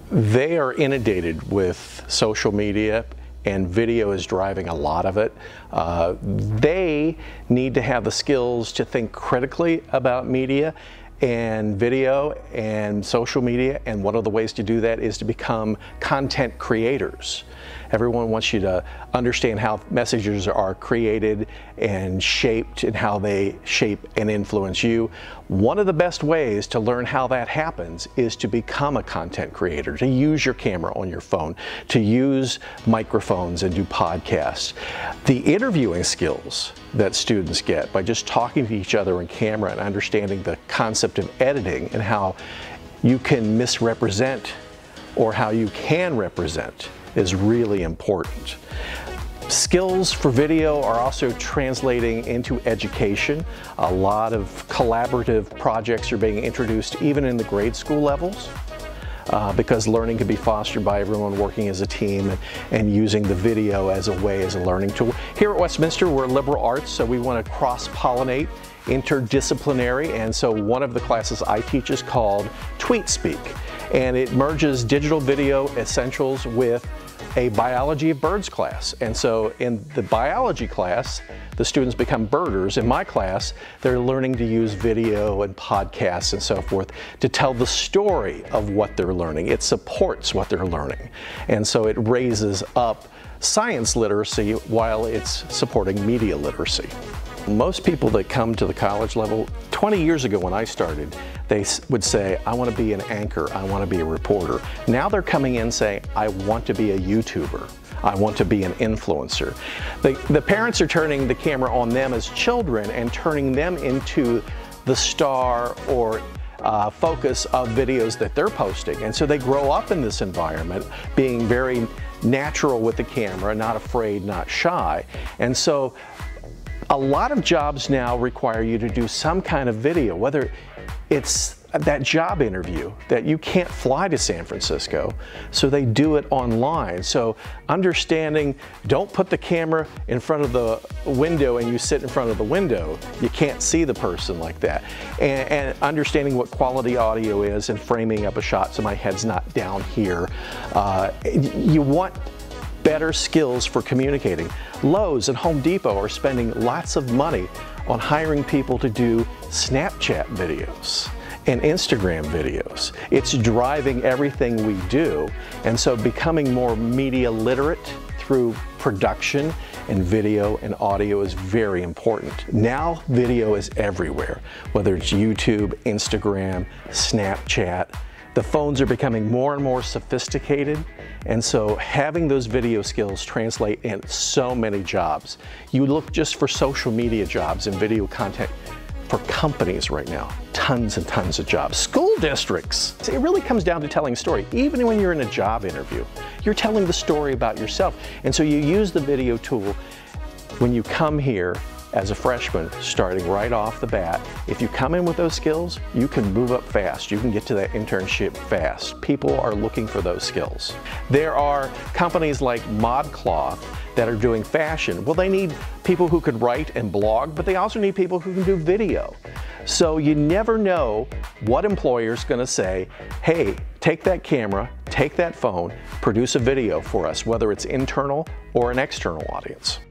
They are inundated with social media, and video is driving a lot of it. They need to have the skills to think critically about media and video and social media, and one of the ways to do that is to become content creators. Everyone wants you to understand how messages are created and shaped and how they shape and influence you. One of the best ways to learn how that happens is to become a content creator, to use your camera on your phone, to use microphones and do podcasts. The interviewing skills that students get by just talking to each other in camera and understanding the concept of editing and how you can misrepresent or how you can represent is really important. Skills for video are also translating into education. A lot of collaborative projects are being introduced even in the grade school levels because learning can be fostered by everyone working as a team and using the video as a way as a learning tool. Here at Westminster, we're liberal arts, so we want to cross-pollinate, interdisciplinary, and so one of the classes I teach is called TweetSpeak, and it merges digital video essentials with a biology of birds class. And so in the biology class, the students become birders. In my class, they're learning to use video and podcasts and so forth to tell the story of what they're learning. It supports what they're learning. And so it raises up science literacy while it's supporting media literacy. Most people that come to the college level, 20 years ago when I started, they would say, I want to be an anchor, I want to be a reporter. Now they're coming in saying, I want to be a YouTuber, I want to be an influencer. The parents are turning the camera on them as children and turning them into the star or focus of videos that they're posting. And so they grow up in this environment being very natural with the camera, not afraid, not shy. And so a lot of jobs now require you to do some kind of video, whether it's that job interview that you can't fly to San Francisco, so they do it online. So understanding, don't put the camera in front of the window and you sit in front of the window. You can't see the person like that. And understanding what quality audio is and framing up a shot so my head's not down here. You want better skills for communicating. Lowe's and Home Depot are spending lots of money on hiring people to do Snapchat videos and Instagram videos. It's driving everything we do, and so becoming more media literate through production and video and audio is very important. Now video is everywhere, whether it's YouTube, Instagram, Snapchat. The phones are becoming more and more sophisticated, and so having those video skills translate in so many jobs. You look just for social media jobs and video content for companies right now, tons and tons of jobs. School districts, it really comes down to telling a story. Even when you're in a job interview, you're telling the story about yourself. And so you use the video tool when you come here as a freshman, starting right off the bat. If you come in with those skills, you can move up fast. You can get to that internship fast. People are looking for those skills. There are companies like ModCloth that are doing fashion. Well, they need people who could write and blog, but they also need people who can do video. So you never know what employer's gonna say, hey, take that camera, take that phone, produce a video for us, whether it's internal or an external audience.